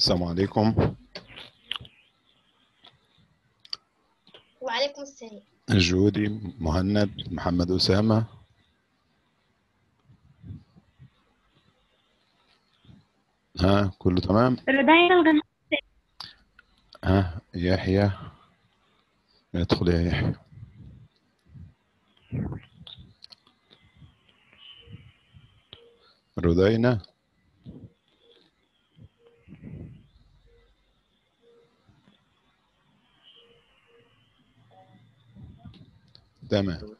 السلام عليكم. وعليكم السلام. جودي، مهند، محمد أسامة. ها كله تمام؟ رضايا الغنى. ها يحيى، ادخل يا يحيى. رودينا، تمام.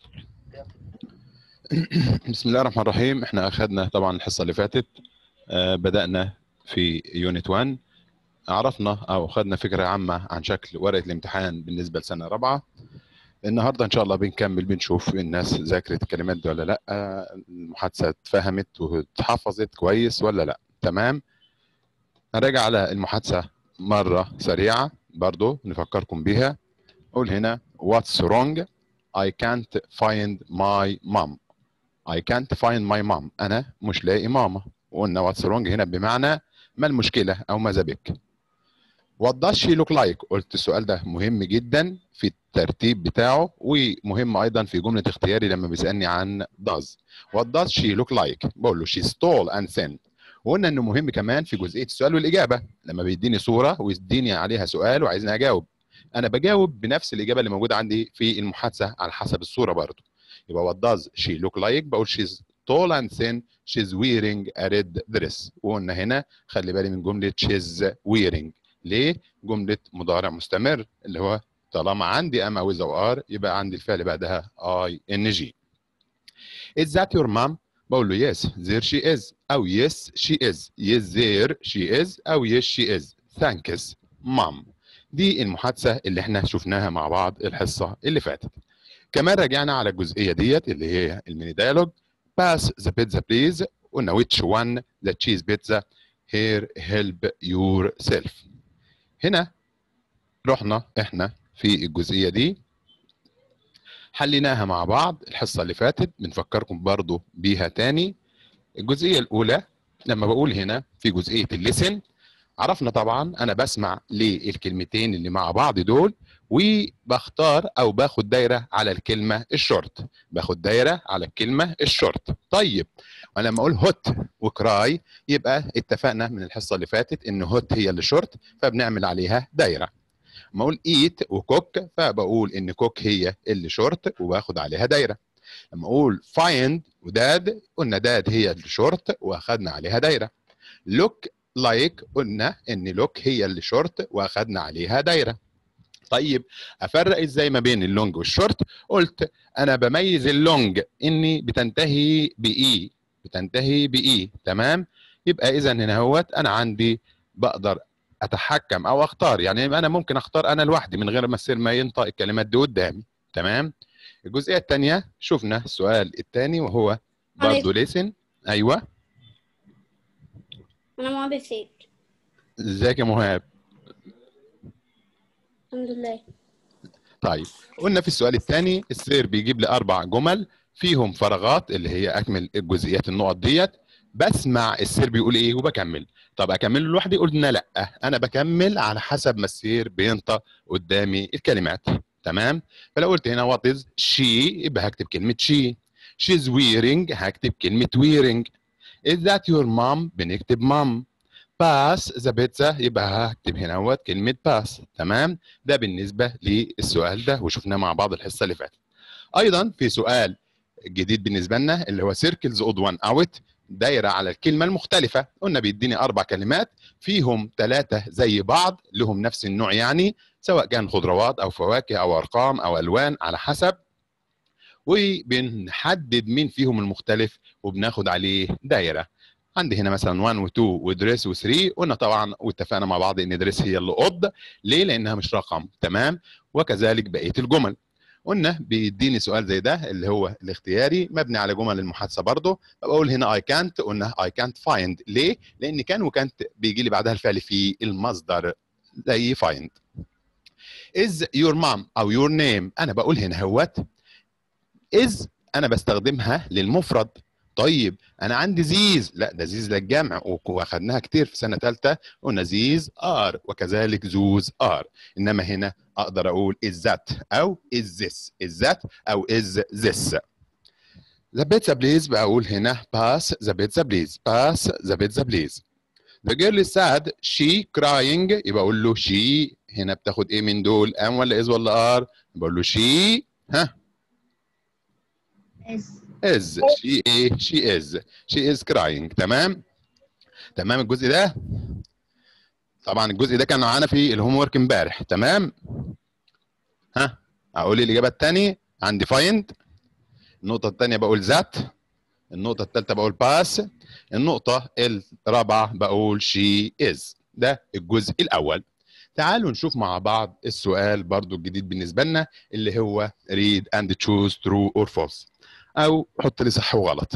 بسم الله الرحمن الرحيم. احنا اخذنا طبعا الحصة اللي فاتت، بدأنا في يونت 1، عرفنا او اخذنا فكرة عامة عن شكل ورقة الامتحان بالنسبة لسنة رابعة. النهارده ان شاء الله بنكمل، بنشوف الناس ذاكرت الكلمات دي ولا لا، المحادثة اتفهمت واتحفظت كويس ولا لا. تمام. هراجع على المحادثة مرة سريعة برضو نفكركم بيها. قول هنا what's wrong I can't find my mom. I can't find my mom. أنا مش لاقي ماما. وقلنا what's wrong هنا بمعنى ما المشكلة أو ماذا بك. What does she look like؟ قلت السؤال ده مهم جدا في الترتيب بتاعه، ومهم أيضا في جملة اختياري لما بيسألني عن does. What does she look like؟ بقول له she's tall and thin. وقلنا انه مهم كمان في جزئيه السؤال والاجابه، لما بيديني صوره ويديني عليها سؤال وعايزني اجاوب، انا بجاوب بنفس الاجابه اللي موجوده عندي في المحادثه على حسب الصوره برضه. يبقى what does she look like؟ بقول she's tall and thin, she's wearing a red dress. وقلنا هنا خلي بالي من جمله she's wearing. ليه؟ جمله مضارع مستمر، اللي هو طالما عندي ام او او ار يبقى عندي الفعل بعدها اي ان جي. Is that your mom؟ بقول له yes there she is أو yes she is. yes there she is أو yes she is. thanks mom. دي المحادثة اللي احنا شفناها مع بعض الحصة اللي فاتت. كمان رجعنا على الجزئية ديت اللي هي الميني ديالوج. pass the pizza please. قلنا which one the cheese pizza. here help yourself. هنا رحنا احنا في الجزئية دي حليناها مع بعض الحصة اللي فاتت، بنفكركم برضو بيها تاني. الجزئية الأولى لما بقول هنا في جزئية الليسن، عرفنا طبعا أنا بسمع للكلمتين اللي مع بعض دول وبختار أو باخد دايرة على الكلمة الشورت. باخد دايرة على الكلمة الشورت. طيب أنا لما أقول هوت وكراي يبقى اتفقنا من الحصة اللي فاتت إن هوت هي اللي شورت، فبنعمل عليها دايرة. لما أقول إيت وكوك فبقول إن كوك هي اللي شورت وباخد عليها دايرة. لما اقول فايند وداد قلنا داد هي الشورت واخدنا عليها دايره. لوك لايك قلنا ان لوك هي اللي شورت واخدنا عليها دايره. طيب افرق ازاي ما بين اللونج والشورت؟ قلت انا بميز اللونج اني بتنتهي باي، بتنتهي باي. تمام. يبقى اذا هنا هوت انا عندي بقدر اتحكم او اختار، يعني انا ممكن اختار انا لوحدي من غير ما ينطق الكلمات دي قدامي. تمام. الجزئيه الثانيه شفنا السؤال الثاني وهو برضه ليسن. ايوه انا مهاب سيد. ازيك يا مهاب؟ الحمد لله. طيب قلنا في السؤال الثاني السير بيجيب لي 4 جمل فيهم فراغات اللي هي اكمل الجزئيات النقط ديت. بسمع السير بيقول ايه وبكمل. طب اكمله لوحدي؟ قلنا لا، انا بكمل على حسب ما السير بينطق قدامي الكلمات. تمام. فلو قلت هنا وات از شي يبقى هكتب كلمه شي. شيز ويرنج هكتب كلمه ويرنج. از ذات يور مام بنكتب مام. باس ذا بيتزا يبقى هكتب هنا اهوت كلمه باس. تمام. ده بالنسبه للسؤال ده وشفناه مع بعض الحصه اللي فاتت. ايضا في سؤال جديد بالنسبه لنا اللي هو سيركلز اود وان اوت، دايره على الكلمه المختلفه. قلنا بيديني 4 كلمات فيهم 3 زي بعض لهم نفس النوع، يعني سواء كان خضروات او فواكه او ارقام او الوان على حسب، وبنحدد مين فيهم المختلف وبناخد عليه دايره. عندي هنا مثلا 1 و2 ودريس و3. قلنا طبعا واتفقنا مع بعض ان دريس هي اللي قض. ليه؟ لانها مش رقم. تمام. وكذلك بقيه الجمل. قلنا بيديني سؤال زي ده اللي هو الاختياري مبني على جمل المحادثه برضه، بقول هنا اي كانت. قلنا اي كانت فايند. ليه؟ لان كان وكانت بيجي لي بعدها الفعل في المصدر زي فايند. از يور مام او يور نيم، انا بقول هنا هوت از انا بستخدمها للمفرد. طيب انا عندي زيز، لا ده زيز للجمع واخدناها كتير في سنه ثالثه، قلنا زيز ار وكذلك زوز ار. انما هنا اقدر اقول از ذات او از ذس، از ذات او از ذس. ذا بيتزا بليز بقول هنا باس ذا بيتزا بليز، باس ذا بيتزا بليز. The girl is sad she crying، يبقى اقول له she. هنا بتاخد ايه من دول، ام ولا is ولا ار؟ بقول له she. ها is. she ايه، she is crying. تمام. تمام الجزء ده. طبعا الجزء ده كان معانا في الهوم ورك امبارح. تمام. ها اقول لي الاجابه الثانيه. عندي find. النقطه الثانيه بقول ذات. النقطه الثالثه بقول باس. النقطه الرابعه بقول she is. ده الجزء الاول. تعالوا نشوف مع بعض السؤال برضو الجديد بالنسبه لنا اللي هو read and choose true or false، او حط لي صح وغلط.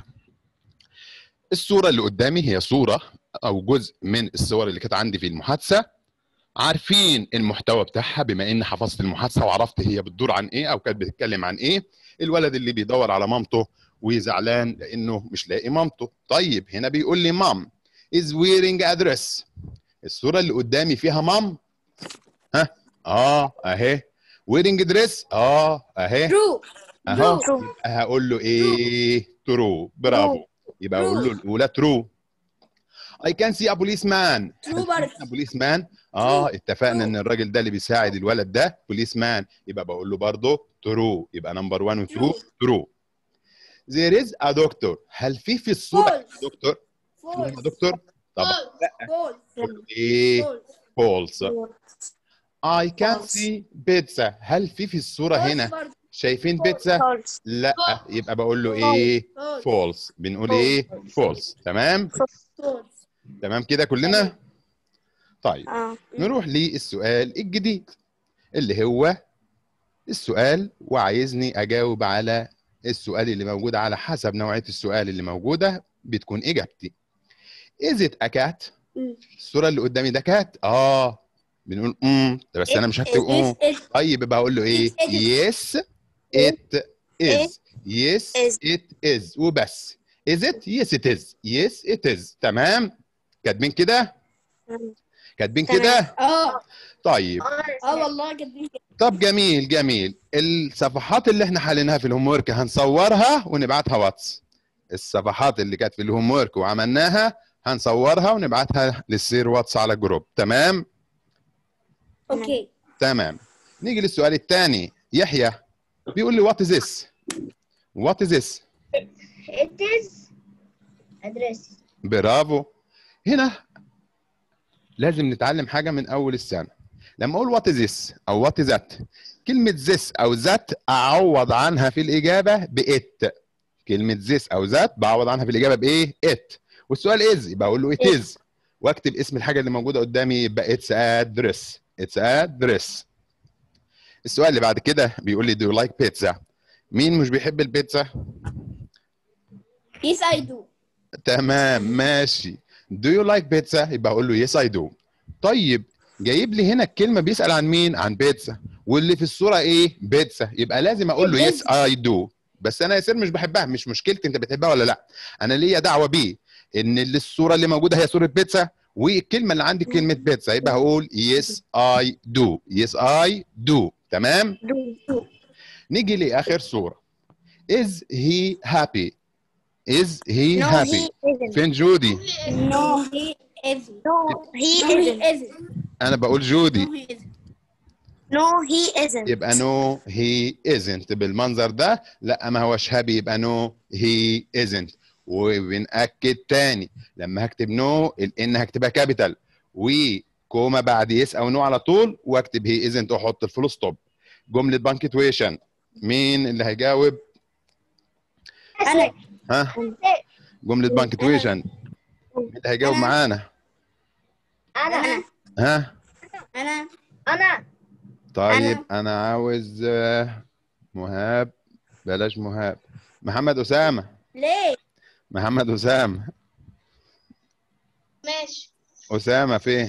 الصوره اللي قدامي هي صوره او جزء من الصور اللي كانت عندي في المحادثه. عارفين المحتوى بتاعها بما ان حفظت المحادثه وعرفت هي بتدور عن ايه او كانت بتتكلم عن ايه. الولد اللي بيدور على مامته وزعلان لانه مش لاقي مامته. طيب هنا بيقول لي مام is wearing a dress. الصوره اللي قدامي فيها مام. ها اهي. wearing dress اهي. true اهو. true يبقى هقول له ايه، ترو. برافو. يبقى اقول له الاولى ترو. I can see a policeman. true هل برضه. في بوليسمان؟ True. اتفقنا True. ان الراجل ده اللي بيساعد الولد ده بوليسمان، يبقى بقول له برضه ترو. يبقى نمبر 1 و 2 True. ترو. There is a doctor. هل في الصورة False. دكتور؟ false فيها دكتور؟ طبعا لا. false قول له ايه؟ false false. I can False. see pizza. هل في الصورة false هنا برضه. شايفين False. بيتزا؟ false لا. False. يبقى بقول له ايه؟ false false. بنقول False. ايه؟ false. تمام؟ false تمام كده كلنا؟ طيب اه نروح للسؤال الجديد اللي هو السؤال، وعايزني اجاوب على السؤال اللي موجود على حسب نوعية السؤال اللي موجودة بتكون اجابتي. Is it a cat؟ الصورة اللي قدامي ده كات؟ بنقول ده بس انا مش هكتب طيب يبقى اقول له ايه؟ yes it is. yes it is وبس. is it؟ yes it is. yes it is. تمام. كاتبين كده؟ كاتبين كده؟ طيب والله كاتبين كده. طب جميل جميل. الصفحات اللي احنا حليناها في الهوم ورك هنصورها ونبعتها واتس. الصفحات اللي كانت في الهوم ورك وعملناها هنصورها ونبعتها للسير واتس على جروب. تمام؟ اوكي تمام. نيجي للسؤال الثاني. يحيى بيقول لي وات از ذس؟ وات از ذس؟ it is address. برافو. هنا لازم نتعلم حاجه من اول السنه. لما اقول وات از ذس او وات از ذات، كلمه ذس او ذات اعوض عنها في الاجابه بات. كلمه ذس او ذات بعوض عنها في الاجابه بايه؟ ات. والسؤال از يبقى اقول له ات از، واكتب اسم الحاجه اللي موجوده قدامي يبقى اتس ادرس. اتس ادرس. السؤال اللي بعد كده بيقول لي do you like pizza؟ مين مش بيحب البيتزا؟ yes I do. تمام ماشي. do you like pizza؟ يبقى اقول له yes I do. طيب جايب لي هنا الكلمه بيسال عن مين؟ عن بيتزا، واللي في الصوره ايه؟ بيتزا، يبقى لازم اقول له yes I do. بس انا يا سير مش بحبها، مش مشكلتي انت بتحبها ولا لا، انا ليا دعوه بيه ان اللي الصوره اللي موجوده هي صوره بيتزا والكلمه اللي عندي كلمه بيتزا، يبقى هقول yes I do. yes I do. تمام. نيجي لاخر صوره. is he happy؟ is he No, happy؟ he isn't. فين جودي؟ No, he isn't. No, he isn't. انا بقول جودي. No, he isn't. No, he isn't. يبقى no he isn't بالمنظر ده. لا ما هوش هابي، يبقى no he isn't. وبنأكد تاني لما هكتب no الان هكتبها كابيتال وكوما بعد يس او نو على طول، واكتب هي isn't واحط الفول ستوب. جملة بانكتويشن مين اللي هيجاوب؟ أنا. ها جملة بانكتويشن مين اللي هيجاوب معانا؟ أنا. ها أنا. طيب انا عاوز مهاب. بلاش مهاب. محمد أسامة. ليه؟ محمد أسامة. ماشي. أسامة فين؟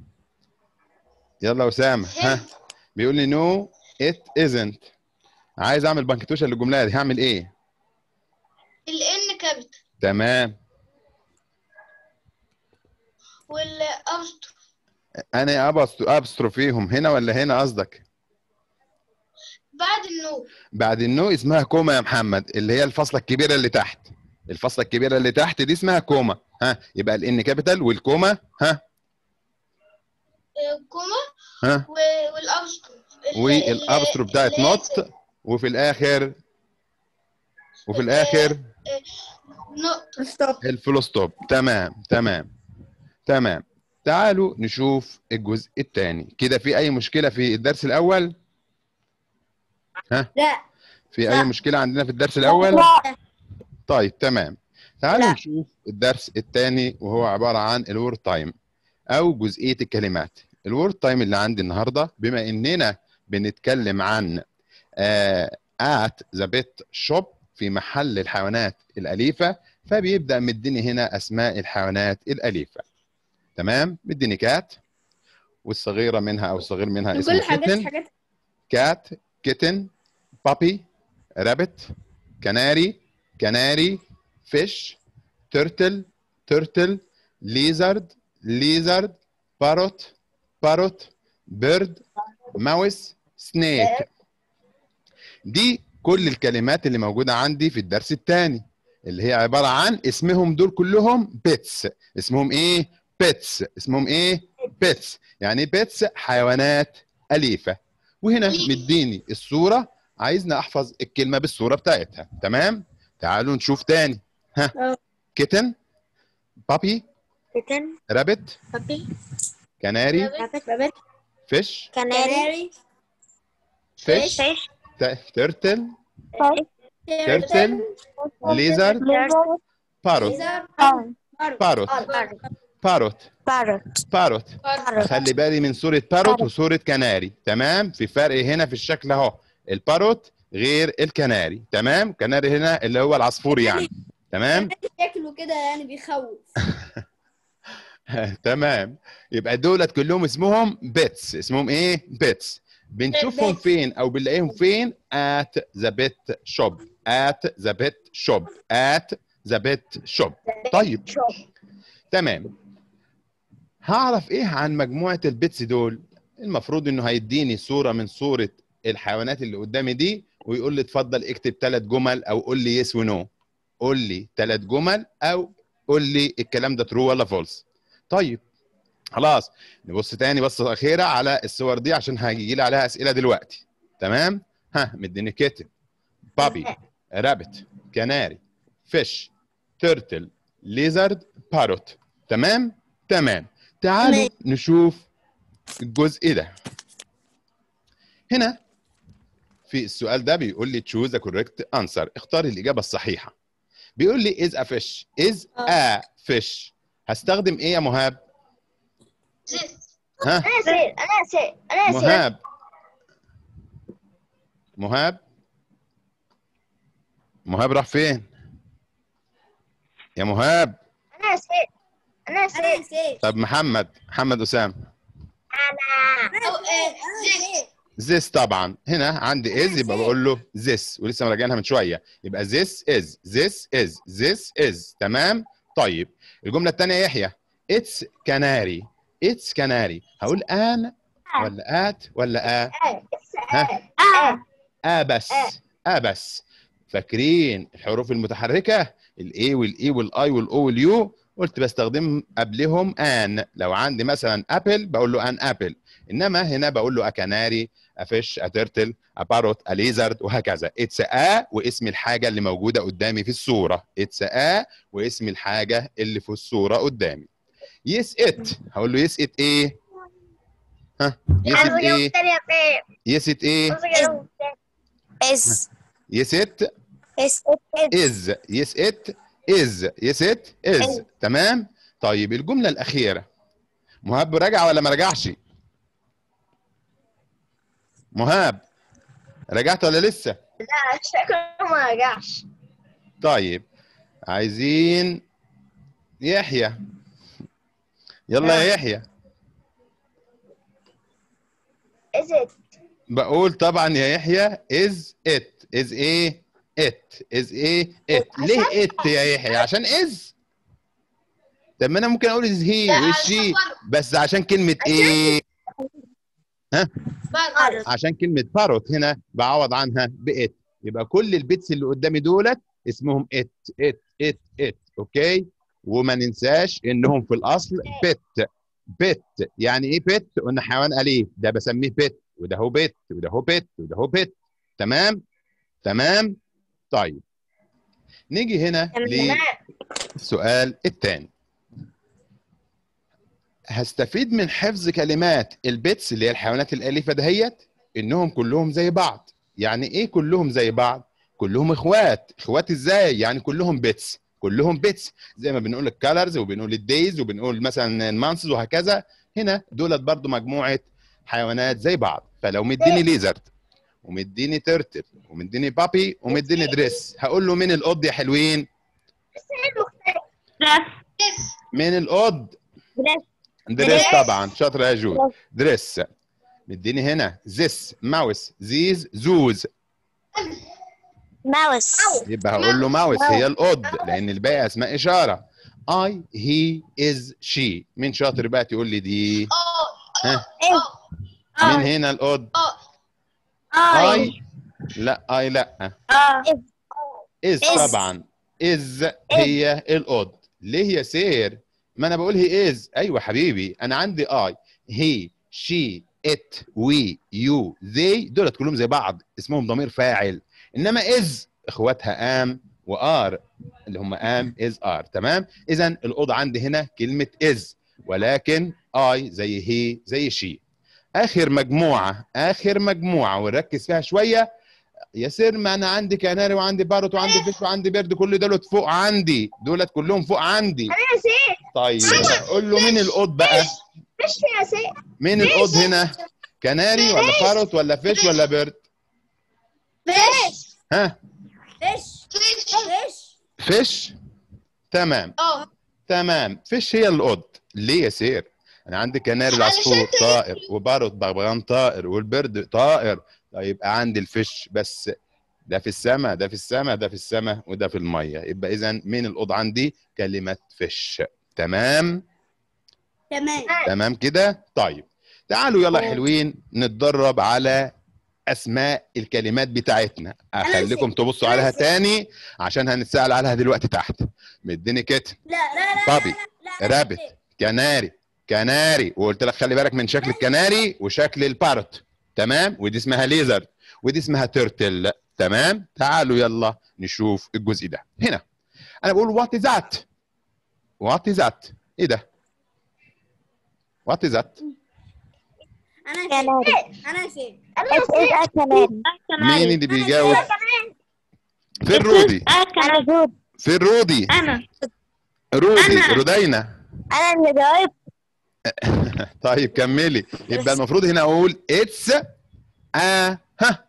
يلا أسامة. ها بيقول لي no it isn't. عايز أعمل بانكتوشن للجملة دي، هعمل إيه؟ الإن كابيتال. تمام. والأبستر انا ابسترو فيهم هنا ولا هنا قصدك؟ بعد النو. بعد النو اسمها كوما يا محمد، اللي هي الفاصله الكبيره اللي تحت. الفاصله الكبيره اللي تحت دي اسمها كوما. ها يبقى الان كابيتال والكوما. ها كوما ها والأبستر والابسترو بتاعت نوت. وفي الاخر نقطة. الفول ستوب. تمام تمام تمام. تعالوا نشوف الجزء الثاني. كده في اي مشكله في الدرس الاول؟ ها لا. في لا. اي مشكله عندنا في الدرس الاول؟ لا. طيب تمام. تعالوا لا. نشوف الدرس الثاني وهو عباره عن الورد تايم او جزئيه الكلمات. الورد تايم اللي عندي النهارده، بما اننا بنتكلم عن at the pet shop في محل الحيوانات الأليفة، فبيبدأ مديني هنا أسماء الحيوانات الأليفة. تمام. مديني كات، والصغيرة منها أو الصغير منها اسمه كيتن. كات، كيتن، بابي، رابت، كناري، كناري، فيش، ترتل، ترتل، ليزارد، ليزارد، باروت، باروت، بيرد، ماوس، سنيك. دي كل الكلمات اللي موجودة عندي في الدرس الثاني، اللي هي عبارة عن اسمهم دول كلهم بيتس. اسمهم ايه؟ بيتس. اسمهم ايه؟ بيتس. يعني بيتس حيوانات أليفة. وهنا مديني الصورة، عايزنا احفظ الكلمة بالصورة بتاعتها. تمام. تعالوا نشوف تاني. ها كيتن، بابي، كيتن، رابت، بابي، كناري، رابت، فيش، كناري، فيش، فيش، ترتل، تيرتل، ليزرد، باروت، باروت، باروت، باروت. اخلي بالي من صورة باروت وصورة كناري. تمام. في فرق هنا في الشكل اهو. الباروت غير الكناري. تمام. كناري هنا اللي هو العصفور يعني. تمام. شكله كده يعني بيخوف. تمام. يبقى دولت كلهم اسمهم بيتس. اسمهم ايه؟ بيتس. بنشوفهم Pets. فين او بنلاقيهم فين؟ at the pet shop. at the pet shop. at the pet shop. طيب تمام. هعرف ايه عن مجموعة البيتس دول؟ المفروض انه هيديني صورة من صورة الحيوانات اللي قدامي دي، ويقول لي اتفضل اكتب 3 جمل او قول لي يس ونو. قول لي 3 جمل او قول لي الكلام ده ترو ولا فولس. طيب خلاص، نبص تاني بصة أخيرة على الصور دي عشان هيجي لي عليها أسئلة دلوقتي. تمام. ها مديني كيتن، بابي، رابت، كناري، فيش، تيرتل، ليزرد، باروت. تمام. تمام. تعالوا نشوف الجزء ده. هنا في السؤال ده بيقول لي choose the correct answer. اختار الإجابة الصحيحة. بيقول لي is a fish. is a fish. هستخدم إيه يا مهاب؟ ها أنا مهاب، مهاب، مهاب راح فين؟ يا مهاب. أنا نسيت. طب محمد أسام. this طبعا هنا عندي is، يبقى بقول له this، ولسه مراجعينها من شويه. يبقى this is. تمام. طيب الجمله الثانيه يا يحيى، it's canary. it's canary. هقول ان ولا ات ولا ها بس. فاكرين الحروف المتحركه الاي والاي والاي والاو واليو؟ قلت بستخدم قبلهم ان. لو عندي مثلا ابل بقول له ان ابل، انما هنا بقول له اكناري، افيش، اترتل، اباروت، اليزرد، وهكذا. اتس واسم الحاجه اللي موجوده قدامي في الصوره. اتس واسم الحاجه اللي في الصوره قدامي. يس ات. هقول له يس ات ايه؟ ها يس ات ايه؟ يس ات ايه؟ is يس ات is از. يس ات از. يس ات از. تمام. طيب الجمله الاخيره، مهاب راجع ولا ما رجعش؟ مهاب رجعت ولا لسه؟ لا شكله ما رجعش. طيب عايزين يحيى. يلا يا يحيى. is it بقول طبعا يا يحيى is it. is ايه؟ ات از ايه ات. ليه ات يا يحيى؟ عشان از. طب ما انا ممكن اقول از هي والشي، بس عشان كلمه ايه؟ ها؟ عشان كلمه باروت هنا بعوض عنها بات. يبقى كل البيتس اللي قدامي دولت اسمهم ات ات ات ات. اوكي. وما ننساش انهم في الاصل بت. بت يعني ايه بت؟ قلنا حيوان اليف، ده بسميه بت، وده هو بت، وده هو بت، وده هو بت. تمام. تمام. طيب نيجي هنا للسؤال الثاني. هستفيد من حفظ كلمات البيتس اللي هي الحيوانات الاليفه دهيت انهم كلهم زي بعض. يعني ايه كلهم زي بعض؟ كلهم اخوات. اخوات ازاي؟ يعني كلهم بيتس، كلهم بيتس، زي ما بنقول الكالرز وبنقول الدايز وبنقول مثلا المانسز وهكذا. هنا دولت برضو مجموعه حيوانات زي بعض. فلو مديني ليزرد ومديني ترتل ومديني بابي ومديني دريس، هقول له مين القط يا حلوين؟ مين القط؟ دريس طبعا. شاطر يا جود. دريس. مديني هنا زيس ماوس زيز زوز، ماوس. يبقى هقول له ماوس هي القط، لان الباقي اسماء اشاره. اي هي از شي. مين شاطر بقى تقول لي دي؟ ها؟ مين هنا القط؟ اي. لا اي لا. از طبعا. از هي القط. ليه يا سير؟ ما انا بقول هي از. ايوه حبيبي، انا عندي اي هي شي ات وي يو ذي، دولت كلهم زي بعض اسمهم ضمير فاعل. انما از اخواتها ام وار، اللي هم ام از ار. تمام. اذا القط عندي هنا كلمه از، ولكن اي زي هي زي شي. اخر مجموعه، اخر مجموعه ونركز فيها شويه يا سير. ما انا عندي كناري وعندي باروت وعندي فيش وعندي بيرد، كل دولت فوق عندي، دولت كلهم فوق عندي. طيب قول له مين القط بقى؟ فيش يا سيد. مين القط هنا؟ كناري ولا باروت ولا فيش ولا بيرد؟ فيش. ها؟ فيش. فيش. تمام. تمام. فيش هي القط. ليه يا سير؟ انا عندي كناري العصفور طائر، وباروت بغبغان طائر، والبرد طائر. طيب عندي الفيش بس، ده في السماء، ده في السماء، ده في السماء، وده في الميه. يبقى اذا مين القط عندي؟ كلمه فيش. تمام. تمام كده. طيب تعالوا يلا يا حلوين نتدرب على اسماء الكلمات بتاعتنا. اخليكم تبصوا عليها تاني عشان هنتسال عليها دلوقتي تحت. مديني كتن، بابي، رابت، كناري، كناري، وقلت لك خلي بالك من شكل الكناري وشكل البارت. تمام. ودي اسمها ليزر، ودي اسمها تيرتل. تمام. تعالوا يلا نشوف الجزء ده. هنا انا بقول وات از ذات. وات از ذات. ايه ده؟ وات از ذات. أنا سيد. مين اللي بيجاوب؟ فين رودي؟ أنا جود. فين رودي؟ أنا. رودي. رودينا. أنا اللي جاوب. طيب كملي. يبقى المفروض هنا اقول اتس ا ها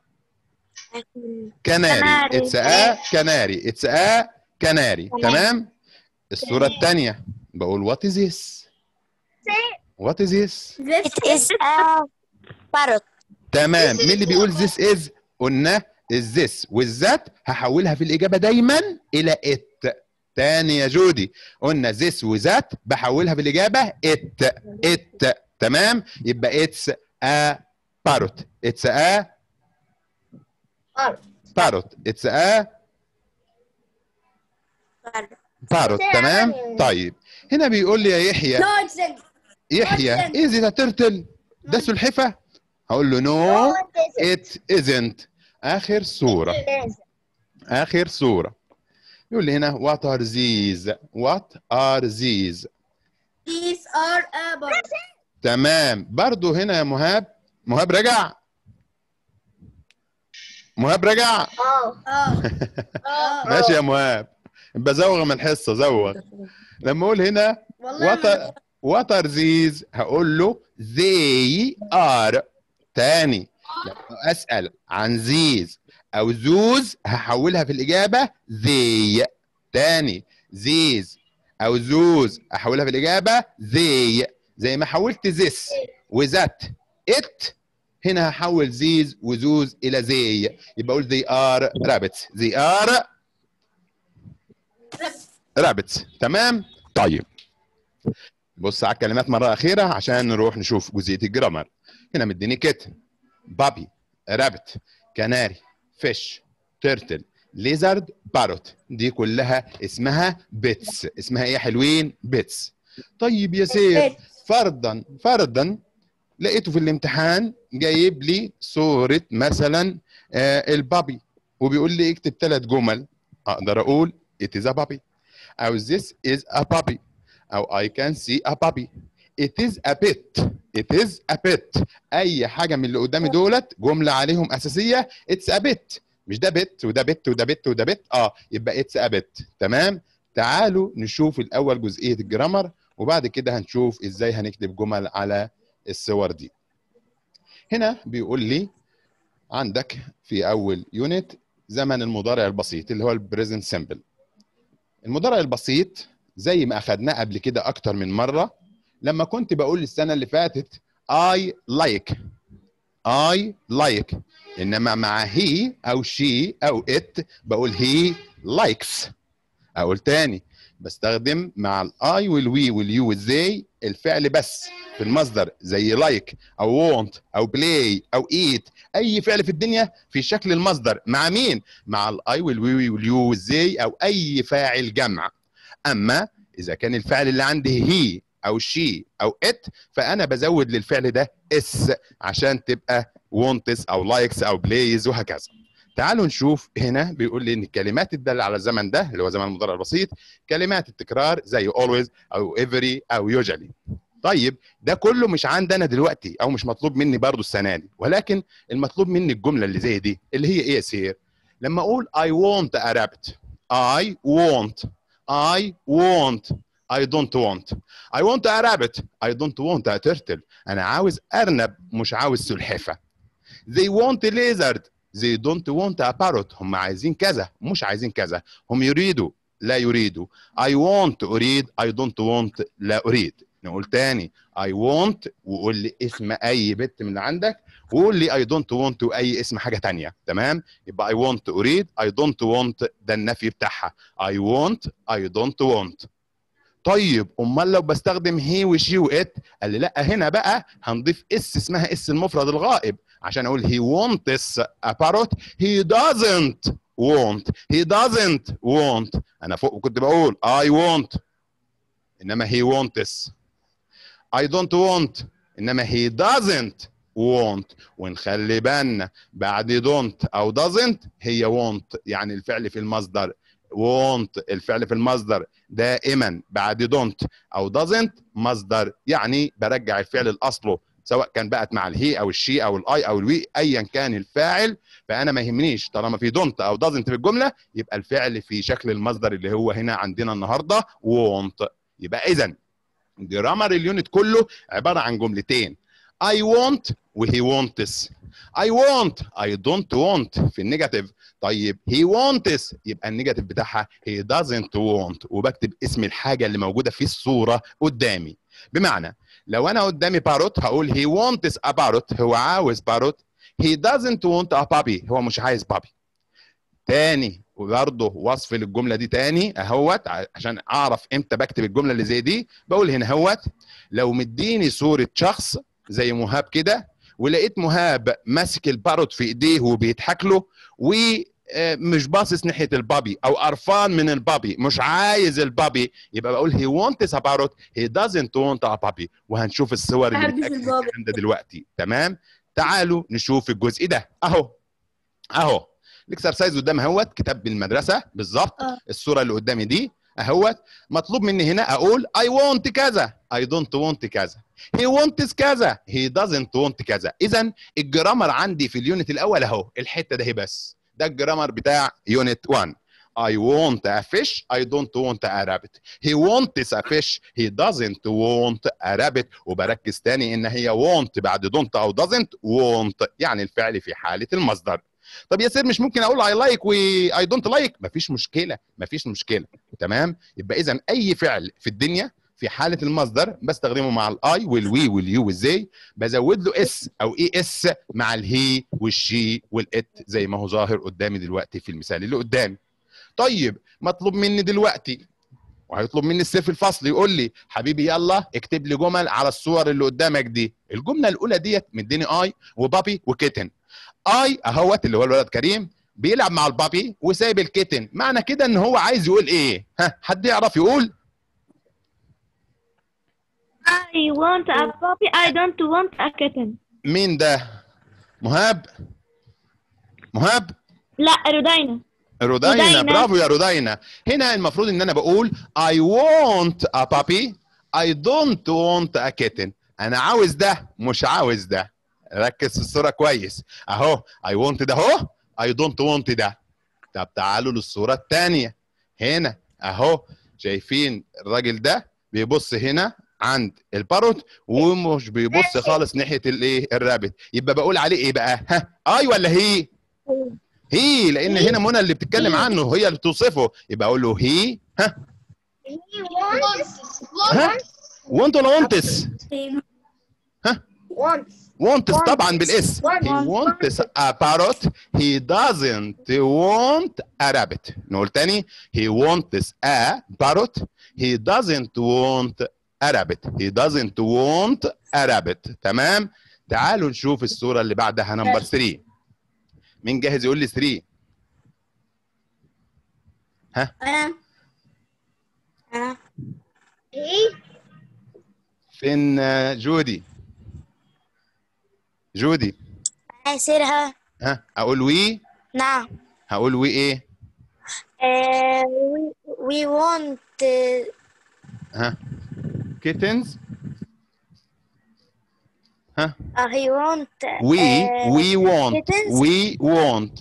كناري. اتس ا كناري. اتس ا كناري. تمام. الصورة الثانية بقول وات از ذس. وات از ذس. It is a parrot. تمام. مين اللي بيقول ذس از؟ قلنا الذس والذات هحولها في الإجابة دايما إلى ات. تاني يا جودي، قلنا ذس وذات بحولها في الإجابة ات. ات. تمام. يبقى اتس ا باروت. اتس ا باروت. اتس ا باروت. تمام. طيب هنا بيقول لي يا يحيى، يحيى از ذا ترتل؟ ده سلحفة؟ هقول له نو ات ازنت. اخر صورة، اخر صورة يقول لي هنا وات ار زيز. وات ار زيز. These are a bird. تمام. برضو هنا يا مهاب. مهاب رجع. مهاب رجع. ماشي يا مهاب. بزوغ من الحصة، زوغ. لما اقول هنا وات ار زيز هقول له they are. تاني لما اسال عن زيز او زوز هحولها في الاجابه they. تاني زيز او زوز احولها في الاجابه they، زي ما حولت this وذات it هنا هحول these وذوز الى they، يبقى اقول they are rabbits. they are rabbits. تمام؟ طيب بص على الكلمات مره اخيره عشان نروح نشوف جزئيه الجرامر. هنا مديني كيتن، بابي، رابت، كناري، فيش، تيرتل، ليزارد، باروت. دي كلها اسمها بيتس. اسمها ايه يا حلوين؟ بيتس. طيب يا سير، فرضا لقيته في الامتحان جايب لي صورة مثلا البابي وبيقول لي اكتب 3 جمل. اقدر اقول it is a puppy، او this is a puppy، او I can see a puppy. it is a pet. it is a pet. اي حاجة من اللي قدامي دولت جملة عليهم اساسية it's a pet. مش ده بت وده بت وده بت وده بت، يبقى it's a pet. تمام؟ تعالوا نشوف الاول جزئية الجرامر وبعد كده هنشوف ازاي هنكتب جمل على الصور دي. هنا بيقول لي عندك في اول يونت زمن المضارع البسيط اللي هو البريزنت سيمبل. المضارع البسيط زي ما اخدناه قبل كده اكتر من مره، لما كنت بقول السنه اللي فاتت I like، انما مع he او she او it بقول he likes. اقول تاني، بستخدم مع الاي والوي واليو والزي الفعل بس في المصدر زي لايك او وونت او بلاي او ايت. اي فعل في الدنيا في شكل المصدر مع مين؟ مع الاي والوي واليو والزي او اي فاعل جمع. اما اذا كان الفعل اللي عندي هي او شي او ات فانا بزود للفعل ده اس عشان تبقى وونتس او لايكس او بلايز وهكذا. تعالوا نشوف. هنا بيقول لي ان الكلمات الداله على الزمن ده اللي هو زمن المضارع البسيط كلمات التكرار زي always او every او usually. طيب ده كله مش عندنا دلوقتي او مش مطلوب مني برضو السنه دي، ولكن المطلوب مني الجمله اللي زي دي اللي هي ايه يا سير؟ لما اقول I want a rabbit، I don't want. I want a rabbit. I don't want a turtle. انا عاوز ارنب مش عاوز سلحفه. They want a lizard. They don't want a parrot. هم عايزين كذا مش عايزين كذا. هم يريدوا لا يريدوا. I want أريد. I don't want لا أريد. نقول تاني I want وقول لي اسم أي بت من اللي عندك وقول لي I don't want وأي اسم حاجة تانية. تمام؟ يبقى I want أريد. I don't want ده النفي بتاعها. I want I don't want. طيب امال لو بستخدم هي وشي وات؟ قال لي لا، هنا بقى هنضيف اس اسمها اس المفرد الغائب عشان اقول he wants a parrot. he doesn't want. انا فوق كنت بقول I want انما he wants. I don't want انما he doesn't want. ونخلي بالنا بعد don't او doesn't هي want، يعني الفعل في المصدر want الفعل في المصدر دائما بعد don't او doesn't مصدر، يعني برجع الفعل لاصله سواء كان بقت مع الهي او الشي او الاي او الوي ايا كان الفاعل. فانا ما يهمنيش طالما في don't او doesn't في الجمله يبقى الفعل في شكل المصدر اللي هو هنا عندنا النهارده want. يبقى اذا جرامر اليونت كله عباره عن جملتين I want وهي wants. I want I don't want في النيجاتيف. طيب he wants يبقى النيجاتيف بتاعها he doesn't want وبكتب اسم الحاجه اللي موجوده في الصوره قدامي. بمعنى لو انا قدامي باروت هقول he wants a parrot هو عاوز باروت. he doesn't want a puppy هو مش عايز بابي. تاني وبرضه وصف للجمله دي تاني اهوت عشان اعرف امتى بكتب الجمله اللي زي دي. بقول هنا اهوت لو مديني صوره شخص زي مهاب كده ولقيت مهاب ماسك الباروت في ايديه وبيضحك له ومش باصص ناحيه البابي او قرفان من البابي مش عايز البابي يبقى بقول he wants a parrot he doesn't want a puppy. وهنشوف الصور اللي بتاكد الكلام ده دلوقتي. تمام؟ تعالوا نشوف الجزء ده اهو الاكسرسايز قدام اهوت كتاب بالمدرسه بالظبط. الصوره اللي قدامي دي اهوت مطلوب مني هنا اقول I want كذا I don't want كذا he wants كذا he doesn't want كذا. اذا الجرامر عندي في اليونت الاول اهو الحته ده هي بس ده الجرامر بتاع يونت 1. I want a fish I don't want a rabbit. he wants a fish he doesn't want a rabbit. وبركز تاني ان هي want بعد don't او doesn't want يعني الفعل في حاله المصدر. طب يا سير مش ممكن اقول I like و I don't like؟ مفيش مشكله. تمام؟ يبقى اذا اي فعل في الدنيا في حاله المصدر بستخدمه مع الاي والوي واليو والزي، بزود له اس او اي اس مع الهي والشي والات زي ما هو ظاهر قدامي دلوقتي في المثال اللي قدامي. طيب مطلوب مني دلوقتي وهيطلب مني السيف الفصل، يقول لي حبيبي يلا اكتب لي جمل على الصور اللي قدامك دي. الجمله الاولى ديت مديني اي وبابي وكيتن. اي اهوت اللي هو الولد كريم بيلعب مع البابي وسايب الكيتن، معنى كده ان هو عايز يقول ايه؟ ها حد يعرف يقول؟ I want a puppy. I don't want a kitten. مين ده؟ مهاب؟ مهاب؟ لا رودينا. رودينا، برافو يا رودينا. هنا المفروض ان انا بقول I want a puppy I don't want a kitten. انا عاوز ده مش عاوز ده. ركز في الصورة كويس اهو، I want ده اهو، I don't want ده. طب تعالوا للصورة الثانية. هنا اهو شايفين الراجل ده بيبص هنا عند الباروت ومش بيبص خالص ناحية الايه الرابت، يبقى بقول عليه ايه بقى؟ ها اي ولا هي؟ هي، لان هنا منى اللي بتتكلم عنه هي اللي بتوصفه، يبقى اقول له هي. ها ها وانت ولا وانتس؟ ها wants طبعا بالاس. he wants a parrot he doesn't want a rabbit. نقول تاني he wants a parrot he doesn't want a rabbit. he doesn't want a rabbit. تمام. تعالوا نشوف الصورة اللي بعدها نمبر 3. مين جاهز يقول لي 3؟ ها أنا فين جودي؟ جودي سيرها. ها اقول وي؟ نعم. هقول وي ايه؟ we want ها kittens. ها he want we want kittens. we want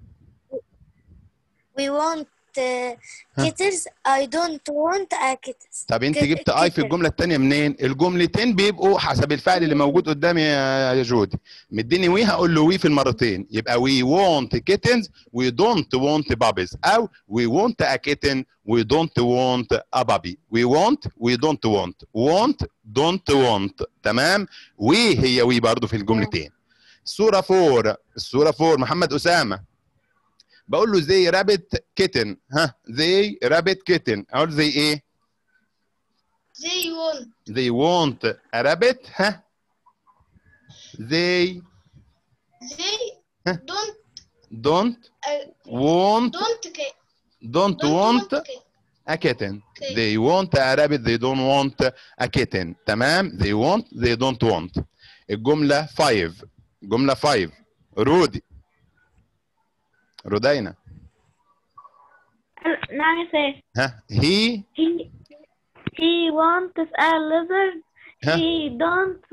we want kittens. I don't want a kittens. طب انت جبت اي في الجمله الثانيه منين؟ الجملتين بيبقوا حسب الفعل اللي موجود قدامي يا جودي. مديني وي هقول له وي في المرتين، يبقى we want kittens we don't want puppies، او we want a kitten we don't want a puppy. we want we don't want don't want. تمام. وي هي وي برضو في الجملتين. الصوره 4 محمد اسامه بقول له زي رابت كيتن. ها زي رابت كيتن اقول زي ايه؟ they want a rabbit. ها they don't want a kitten. they want a rabbit they don't want a kitten. تمام. they want they don't want. الجملة 5 رودينا. نعم يا سيف. ها he wants a lizard. he doesn't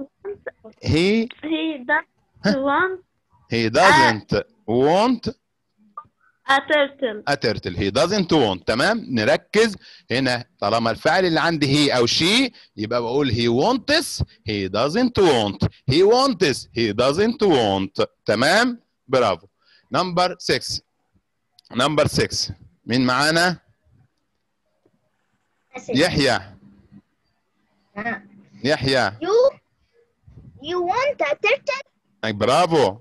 want a turtle. he doesn't want. تمام. نركز هنا طالما الفعل اللي عندي هي او شي يبقى بقول he wants he doesn't want he wants he doesn't want. تمام. برافو. نمبر 6 مين معانا؟ يحيى. you want a turtle. برافو.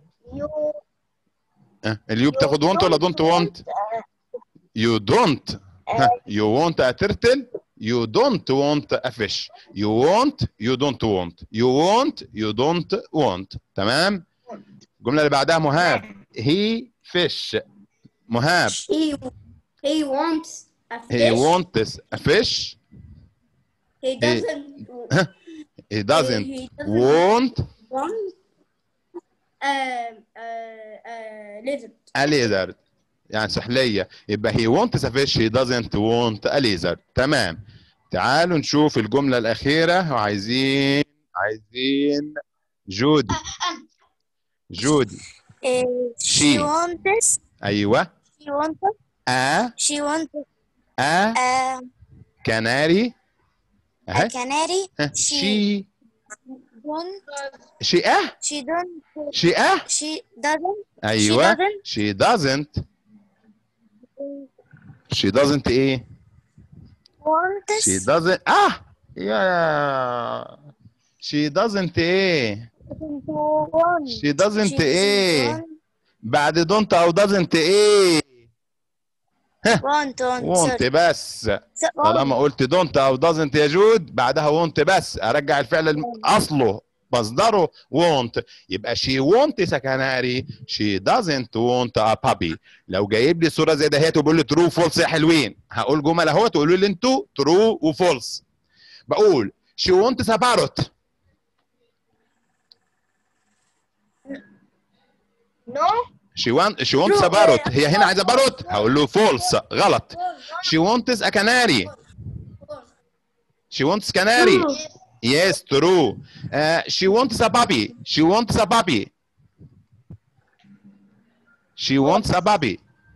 اليو بتاخد want ولا don't want؟ you don't. you want a turtle you don't want a fish. you want you don't want you want you don't want. تمام. الجملة اللي بعدها مهاب. he fish. مهاب he wants a fish. he wants a fish he doesn't want a lizard. يعني سحلية. يبقى he wants a fish he doesn't want a lizard. تمام. تعالوا نشوف الجملة الأخيرة وعايزين جودي. she wants. أيوة. she wants canary. a canary. she doesn't. أيوة. she doesn't إيه؟ want. she doesn't يا she doesn't ايه she doesn't She ايه doesn't بعد don't او doesn't ايه want won't sorry. بس. طالما Want. قلت don't او doesn't يا جود بعدها won't بس ارجع الفعل اصله مصدره won't. يبقى she won't سكناري she doesn't want a puppy. لو جايب لي صوره زي دهيت وبيقول لي true false يا حلوين هقول جمل اهو تقولوا لي انتوا true وفولس. بقول she wants a parrot. No. she wants a parrot. هي هنا عايزه باروت هقول له false غلط. she wants a canary. she wants canary. Yes, true. She wants a puppy. She wants a puppy. She wants a puppy.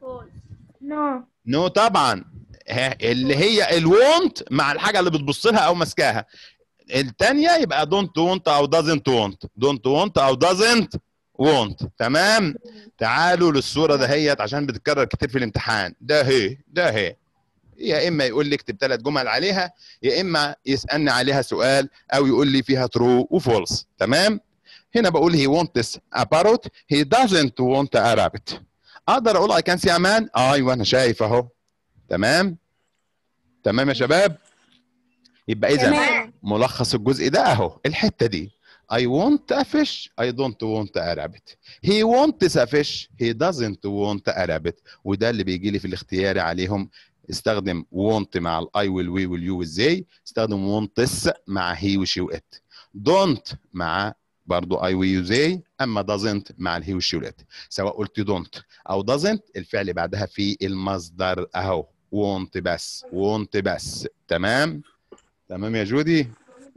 No. No طبعا. اللي هي الوونت مع الحاجه اللي بتبص لها او ماسكاها. الثانيه يبقى don't want او doesn't want. don't want او doesn't want. تمام. تعالوا للصوره دهيت عشان بتتكرر كتير في الامتحان. ده هي يا اما يقول لي اكتب 3 جمل عليها يا اما يسالني عليها سؤال او يقول لي فيها true وفولس. تمام. هنا بقول he wants a parrot he doesn't want a rabbit. اقدر اقول I can see a man. ايوه انا شايف اهو. تمام يا شباب. يبقى اذا ملخص الجزء ده اهو الحته دي I want a fish I don't want a rabbit. He wants a fish he doesn't want a rabbit. وده اللي بيجي لي في الاختياري عليهم. استخدم want مع الاي والوي واليو والزي. استخدم wants مع he وشي وات. don't مع برضو اي وي وزي. اما doesn't مع الهي والشي والات. سواء قلت don't او doesn't الفعل بعدها في المصدر اهو want بس. تمام يا جودي.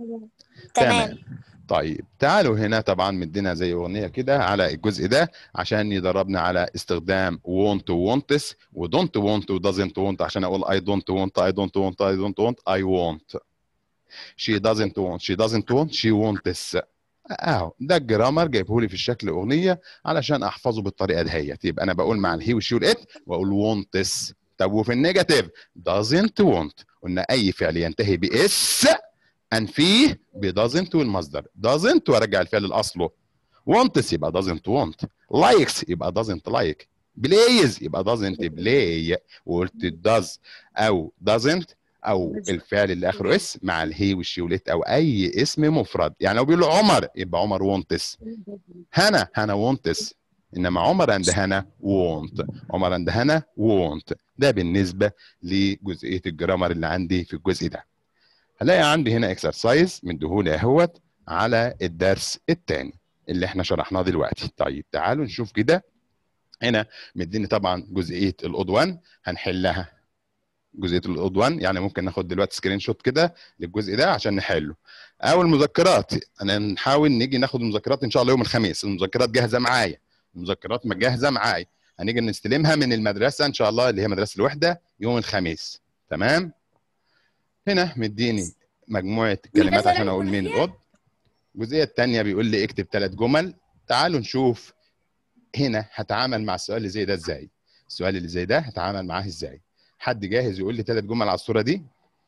تمام. طيب تعالوا هنا طبعا مدينا زي اغنيه كده على الجزء ده عشان يدربنا على استخدام want و wants و don't want و doesn't want عشان اقول I don't want I want. she doesn't want she wants. اهو ده الجرامر جايبه لي في الشكل اغنيه علشان احفظه بالطريقه دهيت. يبقى انا بقول مع الهي والشي والات واقول wants. طب وفي النيجاتيف doesn't want قلنا اي فعل ينتهي باس انفيه ب doesn't والمصدر. doesn't وارجع الفعل لاصله. wants يبقى doesn't want. likes يبقى doesn't like. plays يبقى doesn't play. وقلت does او doesn't او الفعل اللي اخره اس مع الهي والشي والات او اي اسم مفرد. يعني لو بيقول له عمر يبقى عمر wants. هنا wants. انما عمر عند هنا won't. عمر عند هنا won't. ده بالنسبه لجزئيه الجرامر اللي عندي في الجزء ده. هلاقي عندي هنا اكسرسايز مديهولي اهوت على الدرس الثاني اللي احنا شرحناه دلوقتي. طيب تعالوا نشوف كده. هنا مديني طبعا جزئيه الاود 1 هنحلها. جزئيه الاود 1 يعني ممكن ناخد دلوقتي سكرين شوت كده للجزء ده عشان نحله. او المذكرات انا نحاول نيجي ناخد المذكرات ان شاء الله يوم الخميس. المذكرات جاهزه معايا. المذكرات جاهزه معايا. هنيجي نستلمها من المدرسه ان شاء الله اللي هي مدرسه الوحده يوم الخميس. تمام. هنا مديني مجموعه كلمات عشان اقول مين الاود. الجزئيه الثانيه بيقول لي اكتب 3 جمل. تعالوا نشوف هنا هتعامل مع السؤال اللي زي ده ازاي. السؤال اللي زي ده هتعامل معاه ازاي. حد جاهز يقول لي 3 جمل على الصوره دي؟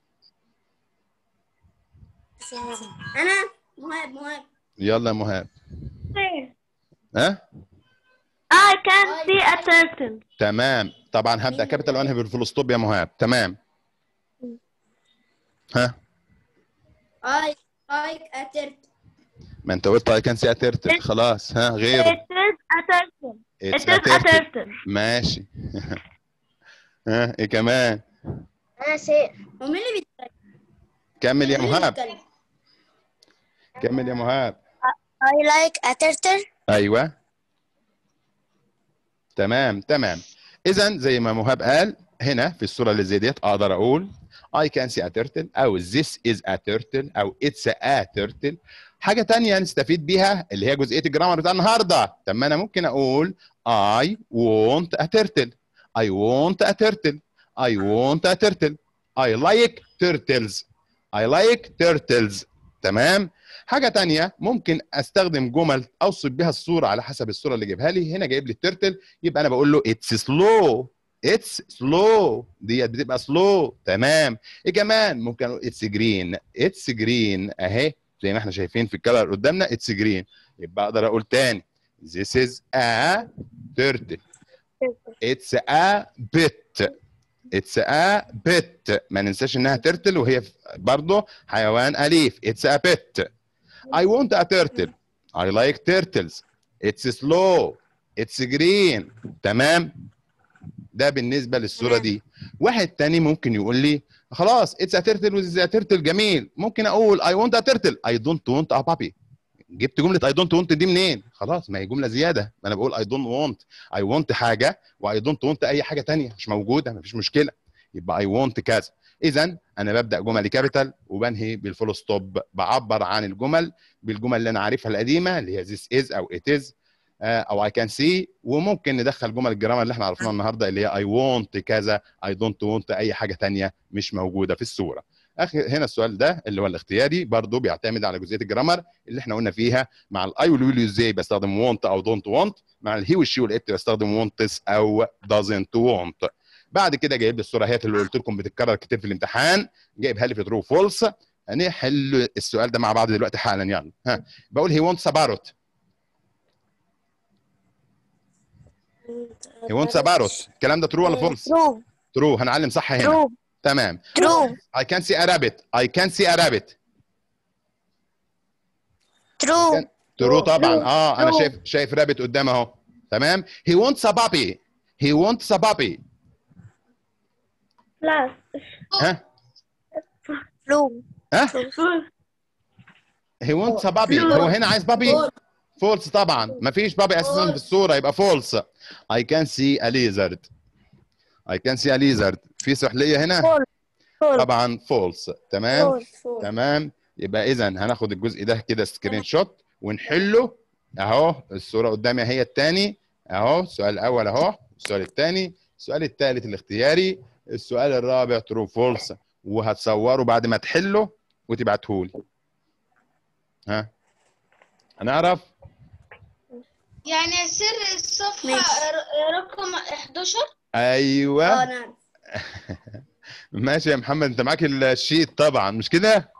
انا مهاب. يلا يا مهاب. ها I can see a turtle. تمام. طبعا هبدا كابيتال وانهي بالفلوستوب يا مهاب. تمام. ها I like a turtle. ما انت قلت I can see a turtle. خلاص. ها غيره. It is a turtle. It's It is a turtle. ماشي. ها ايه كمان؟ أنا شيء. ومين اللي بيتكلم؟ كمل يا مهاب. كمل يا مهاب. I like a turtle. ايوه تمام. اذا زي ما مهاب قال هنا في الصوره اللي زي ديت اقدر اقول I can see a turtle او this is a turtle او it's a turtle. حاجه تانية نستفيد بيها اللي هي جزئيه الجرامر بتاع النهارده. طب ما انا ممكن اقول I want a turtle. I want a turtle. I want a turtle. I like turtles. I like turtles. تمام. حاجه تانية ممكن استخدم جمل اوصف بها الصوره على حسب الصوره اللي جايبها لي. هنا جايب لي الترتل يبقى انا بقول له اتس سلو. اتس سلو، ديت بتبقى سلو. تمام. ايه كمان؟ ممكن اقول اتس جرين. اتس جرين اهي زي ما احنا شايفين في الكلر قدامنا اتس جرين. يبقى اقدر اقول تاني this is a turtle. it's a pet. it's a pet. ما ننساش انها ترتل وهي برضه حيوان اليف. it's a pet. I want a turtle. I like turtles. it's slow. it's green. تمام. ده بالنسبه للصوره دي. واحد تاني ممكن يقول لي خلاص اتس ا تيرتل وز ا تيرتل جميل، ممكن اقول اي ونت ا تيرتل اي دونت ونت ا بابي. جبت جمله اي دونت ونت دي منين؟ خلاص ما هي جمله زياده، ما انا بقول اي دونت ونت. اي ونت حاجه واي دونت ونت اي حاجه ثانيه مش موجوده، ما فيش مشكله. يبقى اي ونت كذا. اذا انا ببدا جملي كابيتال وبنهي بالفول ستوب، بعبر عن الجمل بالجمل اللي انا عارفها القديمه اللي هي this is او it is او I can see. وممكن ندخل جمل الجرامر اللي احنا عرفناها النهارده اللي هي I want كذا I don't want اي حاجه ثانيه مش موجوده في الصوره. هنا السؤال ده اللي هو الاختياري برضه بيعتمد على جزئيه الجرامر اللي احنا قلنا فيها. مع الاي والويل ازاي بستخدم want او don't want، مع الهي والشي والات بستخدم wants او doesn't want. بعد كده جايب لي الصوره هي اللي قلت لكم بتتكرر كتير في الامتحان، جايبها لي في ترو فولس. هنحل السؤال ده مع بعض دلوقتي حالا. يلا ها بقول he wants a parrot. he wants a parrot. الكلام ده ترو ولا فولس؟ ترو. ترو. هنعلم صح هنا. ترو. تمام. ترو. I can see a rabbit. I can see a rabbit. ترو. ترو طبعا. انا ترو. شايف رابت قدام اهو. تمام. he wants a puppy. he wants a puppy. لا. ها فلو. ها he wants a puppy. هو هنا عايز بابي. فولس طبعا، مفيش بابي اساسا في الصوره يبقى فولس. I can see a lizard. I can see a lizard. في سحليه هنا طبعا فولس. تمام. تمام. يبقى اذا هناخد الجزء ده كده سكرين شوت ونحله اهو. الصوره قدامي هي الثاني اهو. السؤال الاول اهو، السؤال الثاني، السؤال الثالث الاختياري، السؤال الرابع ترو فولس. وهتصوره بعد ما تحله وتبعته لي. ها هنعرف يعني سر الصفحة رقم 11. ايوه. نعم. ماشي يا محمد، انت معاك الشيت طبعا مش كده؟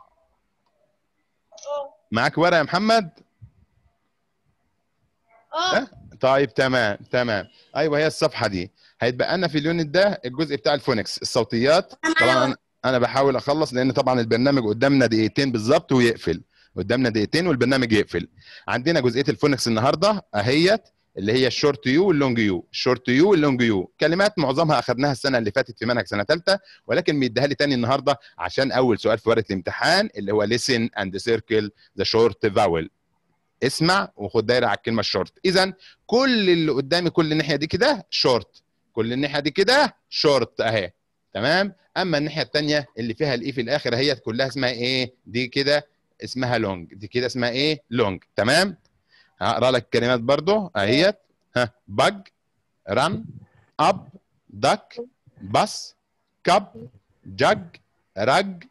معاك ورقه يا محمد؟ طيب تمام تمام. ايوه هي الصفحه دي. هيتبقى لنا في اليونت ده الجزء بتاع الفونكس الصوتيات. طبعا انا بحاول اخلص لان طبعا البرنامج قدامنا دقيقتين بالظبط ويقفل. قدامنا دقيقتين والبرنامج يقفل. عندنا جزئيه الفونكس النهارده اهيت اللي هي الشورت يو واللونج يو. الشورت يو واللونج يو كلمات معظمها اخذناها السنه اللي فاتت في منهج سنه ثالثه، ولكن مديها لي تاني النهارده عشان اول سؤال في ورقه الامتحان اللي هو listen and circle the short vowel. اسمع وخد دايره على الكلمه الشورت. اذا كل اللي قدامي كل الناحيه دي كده شورت، كل الناحيه دي كده شورت اهي. تمام. اما الناحيه الثانيه اللي فيها الاي في الاخر اهيت كلها اسمها ايه؟ دي كده اسمها لونج. دي كده اسمها ايه؟ لونج. تمام. هقرا لك الكلمات برضو اهيت. ها بج، رن، اب، دك، بس، كب، جج، رج،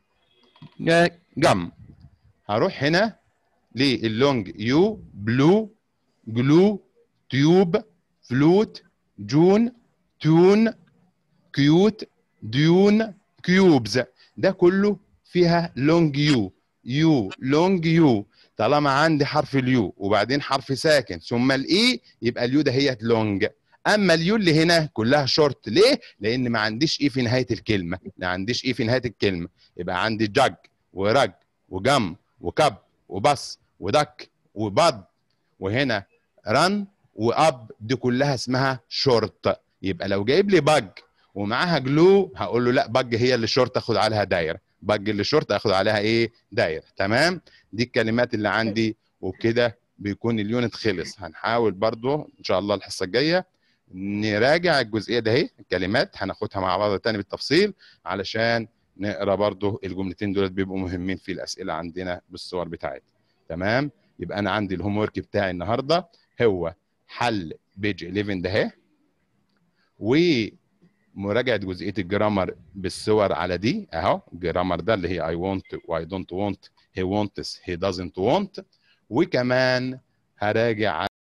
جم. هروح هنا للونج يو، بلو، جلو، تيوب، فلوت، جون، تون، كيوت، ديون، كيوبز. ده كله فيها لونج يو. يو لونج يو. طالما عندي حرف اليو وبعدين حرف ساكن ثم الاي يبقى اليو ده هي لونج. اما اليو اللي هنا كلها شورت. ليه؟ لان ما عنديش اي في نهايه الكلمه. ما عنديش اي في نهايه الكلمه. يبقى عندي جج ورج وجم وكب وبس ودك وبد وهنا رن واب. دي كلها اسمها شورت. يبقى لو جايب لي بج ومعاها جلو هقول له لا بج هي اللي شورت اخد عليها دايره. بج اللي شورت اخد عليها ايه؟ دايره. تمام. دي الكلمات اللي عندي وبكده بيكون اليونت خلص. هنحاول برضو ان شاء الله الحصه الجايه نراجع الجزئيه ده اهي. الكلمات هناخدها مع بعض تاني بالتفصيل علشان نقرا برضو الجملتين دول بيبقوا مهمين في الاسئله عندنا بالصور بتاعتها. تمام. يبقى انا عندي الهوم ورك بتاعي النهارده هو حل بيج 11 ده اهي، ومراجعه جزئيه الجرامر بالصور على دي اهو. الجرامر ده اللي هي I want و I don't want، he wants he doesn't want. وكمان هراجع